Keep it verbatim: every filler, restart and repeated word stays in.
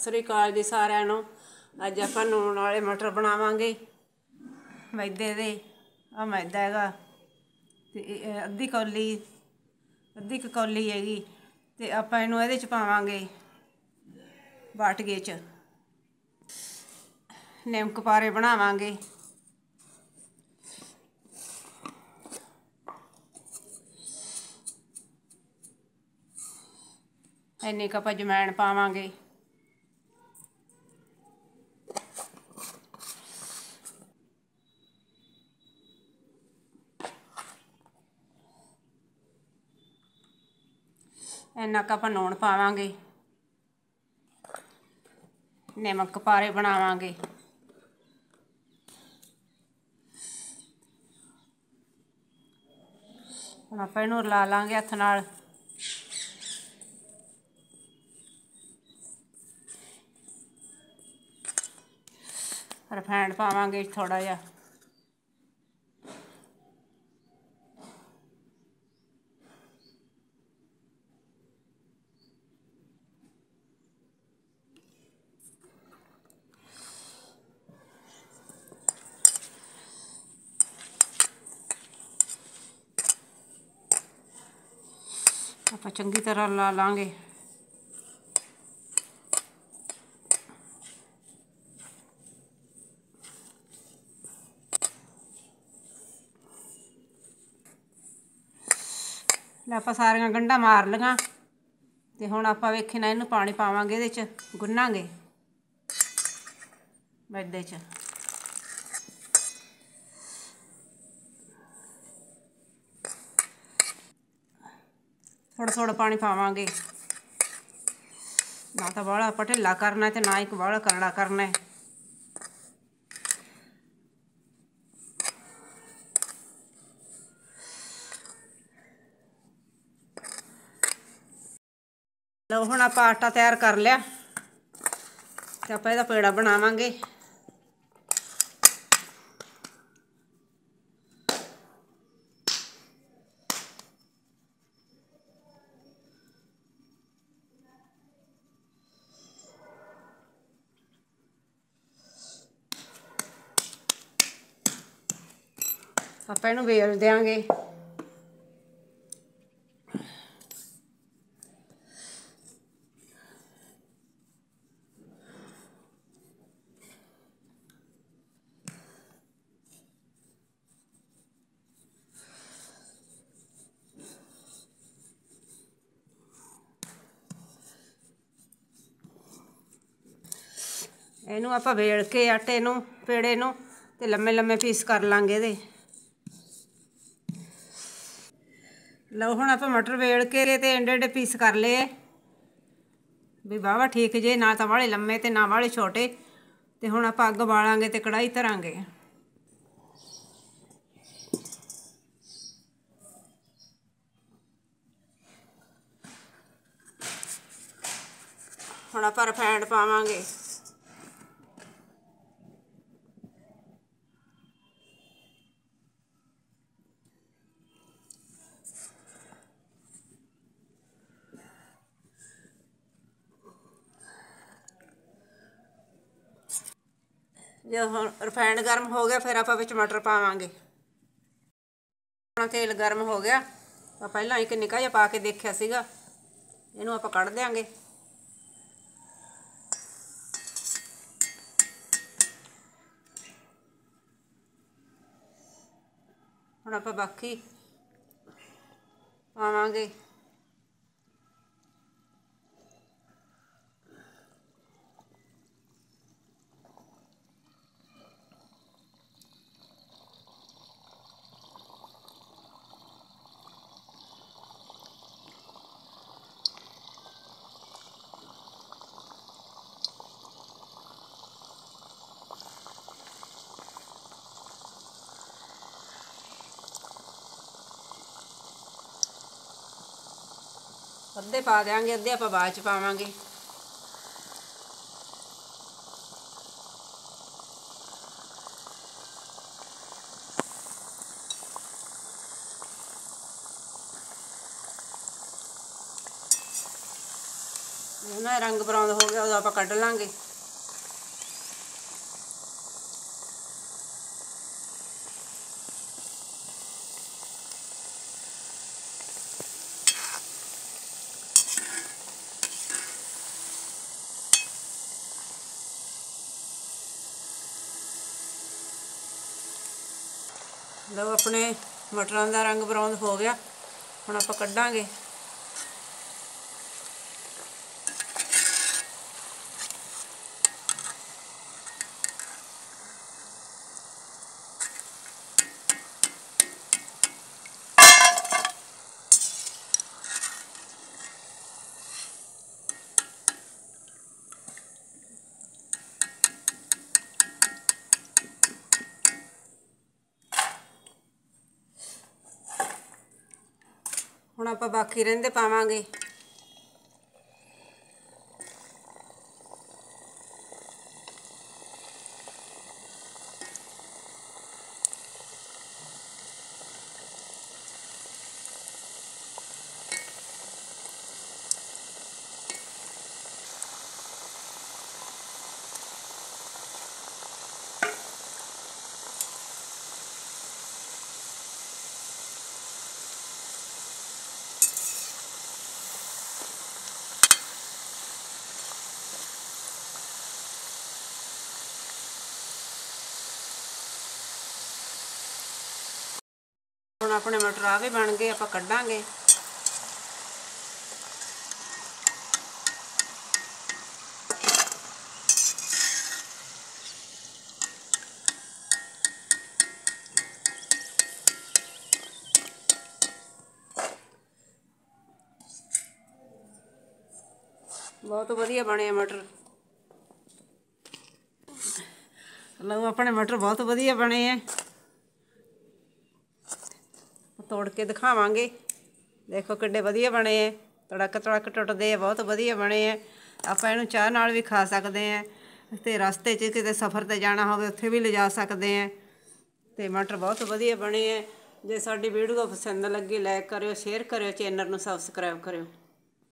ਸ੍ਰੀ ਅਕਾਲ ਜੀ ਸਾਰਿਆਂ ਨੂੰ। ਅੱਜ ਆਪਾਂ ਲੂਣ ਵਾਲੇ ਮਟਰ ਬਣਾਵਾਂਗੇ। ਮੈਦੇ ਦੇ ਆ ਮੈਦਾ ਹੈਗਾ ਤੇ ਅੱਧੀ ਕੌਲੀ ਅੱਧੀ ਕੁ ਕੌਲੀ ਹੈਗੀ ਤੇ ਆਪਾਂ ਇਹਨੂੰ ਇਹਦੇ 'ਚ ਪਾਵਾਂਗੇ ਬਾਟਗੇ 'ਚ। ਨਿੰਮਕ ਪਾਰੇ ਬਣਾਵਾਂਗੇ। ਇੰਨੀ ਕੁ ਆਪਾਂ ਜਮੈਣ ਪਾਵਾਂਗੇ। ਇੰਨਾ ਕੁ ਆਪਾਂ ਲੂਣ ਪਾਵਾਂਗੇ। ਨਿੰਮਕ ਪਾਰੇ ਬਣਾਵਾਂਗੇ। ਹੁਣ ਆਪਾਂ ਇਹਨੂੰ ਲਾ ਲਾਂਗੇ ਹੱਥ ਨਾਲ। ਰਿਫਾਇੰਡ ਪਾਵਾਂਗੇ ਥੋੜ੍ਹਾ ਜਿਹਾ। ਆਪਾਂ ਚੰਗੀ ਤਰ੍ਹਾਂ ਲਾ ਲਾਂਗੇ। ਲੈ ਆਪਾਂ ਸਾਰੀਆਂ ਗੰਢਾਂ ਮਾਰ ਲਈਆਂ ਤੇ ਹੁਣ ਆਪਾਂ ਵੇਖੇ ਨਾ ਇਹਨੂੰ ਪਾਣੀ ਪਾਵਾਂਗੇ, ਇਹਦੇ 'ਚ ਗੁੰਨਾਂਗੇ ਮੈਦੇ 'ਚ। ਥੋੜ੍ਹਾ ਥੋੜ੍ਹਾ ਪਾਣੀ ਪਾਵਾਂਗੇ, ਨਾ ਤਾਂ ਬਾਹਲਾ ਆਪਾਂ ਢਿੱਲਾ ਕਰਨਾ ਤੇ ਨਾ ਇੱਕ ਬਾਹਲਾ ਕਰੜਾ ਕਰਨਾ। ਲਓ ਹੁਣ ਆਪਾਂ ਆਟਾ ਤਿਆਰ ਕਰ ਲਿਆ ਤੇ ਆਪਾਂ ਇਹਦਾ ਪੇੜਾ ਬਣਾਵਾਂਗੇ। ਆਪਾਂ ਇਹਨੂੰ ਵੇਲ ਦਿਆਂਗੇ। ਇਹਨੂੰ ਆਪਾਂ ਵੇਲ ਕੇ ਆਟੇ ਨੂੰ ਪੇੜੇ ਨੂੰ ਤੇ ਲੰਮੇ ਲੰਮੇ ਪੀਸ ਕਰ ਲਾਂਗੇ ਇਹਦੇ। ਲਓ ਹੁਣ ਆਪਾਂ ਮਟਰ ਵੇਲ ਕੇ ਤੇ ਏਡੇ ਏਡੇ ਪੀਸ ਕਰ ਲਏ ਵੀ ਵਾਹਵਾ ਠੀਕ ਜੇ, ਨਾ ਤਾਂ ਵਾਲੇ ਲੰਮੇ ਤੇ ਨਾ ਵਾਲੇ ਛੋਟੇ। ਤੇ ਹੁਣ ਆਪਾਂ ਅੱਗ ਬਾਲਾਂਗੇ ਤੇ ਕੜਾਹੀ ਧਰਾਂਗੇ। ਹੁਣ ਆਪਾਂ ਰਿਫਾਇੰਡ ਪਾਵਾਂਗੇ। ਜੇ ਹੁਣ ਰਿਫਾਇੰਡ ਗਰਮ ਹੋ ਗਿਆ ਫਿਰ ਆਪਾਂ ਵਿੱਚ ਮਟਰ ਪਾਵਾਂਗੇ। ਆਪਣਾ ਤੇਲ ਗਰਮ ਹੋ ਗਿਆ, ਆਪਾਂ ਪਹਿਲਾਂ ਇੱਕ ਨਿੱਕਾ ਜਿਹਾ ਪਾ ਕੇ ਦੇਖਿਆ ਸੀਗਾ। ਇਹਨੂੰ ਆਪਾਂ ਕੱਢ ਦਿਆਂਗੇ। ਹੁਣ ਆਪਾਂ ਬਾਕੀ ਪਾਵਾਂਗੇ। ਅੱਧੇ ਪਾ ਦਿਆਂਗੇ, ਅੱਧੇ ਆਪਾਂ ਬਾਅਦ 'ਚ ਪਾਵਾਂਗੇ। ਉਹਨਾਂ ਦਾ ਰੰਗ ਬਰਾਊਨ ਹੋ ਗਿਆ ਉਦੋਂ ਆਪਾਂ ਕੱਢ ਲਾਂਗੇ। ਲਓ ਆਪਣੇ ਮਟਰਾਂ ਦਾ ਰੰਗ ਬਰਾਊਨ ਹੋ ਗਿਆ, ਹੁਣ ਆਪਾਂ ਕੱਢਾਂਗੇ। ਹੁਣ ਆਪਾਂ ਬਾਕੀ ਰਹਿੰਦੇ ਪਾਵਾਂਗੇ। ਹੁਣ ਆਪਣੇ ਮਟਰ ਆ ਗਏ ਬਣ ਗਏ, ਆਪਾਂ ਕੱਢਾਂਗੇ। ਬਹੁਤ ਵਧੀਆ ਬਣੇ ਮਟਰ। ਲਓ ਆਪਣੇ ਮਟਰ ਬਹੁਤ ਵਧੀਆ ਬਣੇ ਆ, ਤੋੜ ਕੇ ਦਿਖਾਵਾਂਗੇ। ਦੇਖੋ ਕਿੱਡੇ ਵਧੀਆ ਬਣੇ ਹੈ, ਤੜਕ ਤੜਕ ਟੁੱਟਦੇ ਆ, ਬਹੁਤ ਵਧੀਆ ਬਣੇ ਹੈ। ਆਪਾਂ ਇਹਨੂੰ ਚਾਹ ਨਾਲ ਵੀ ਖਾ ਸਕਦੇ ਹਾਂ, ਅਤੇ ਰਸਤੇ 'ਚ ਕਿਤੇ ਸਫ਼ਰ 'ਤੇ ਜਾਣਾ ਹੋਵੇ ਉੱਥੇ ਵੀ ਲਿਜਾ ਸਕਦੇ ਹਾਂ। ਅਤੇ ਮਟਰ ਬਹੁਤ ਵਧੀਆ ਬਣੇ ਹੈ। ਜੇ ਸਾਡੀ ਵੀਡੀਓ ਪਸੰਦ ਲੱਗੀ ਲਾਇਕ ਕਰਿਓ, ਸ਼ੇਅਰ ਕਰਿਓ, ਚੈਨਲ ਨੂੰ ਸਬਸਕ੍ਰਾਈਬ ਕਰਿਓ।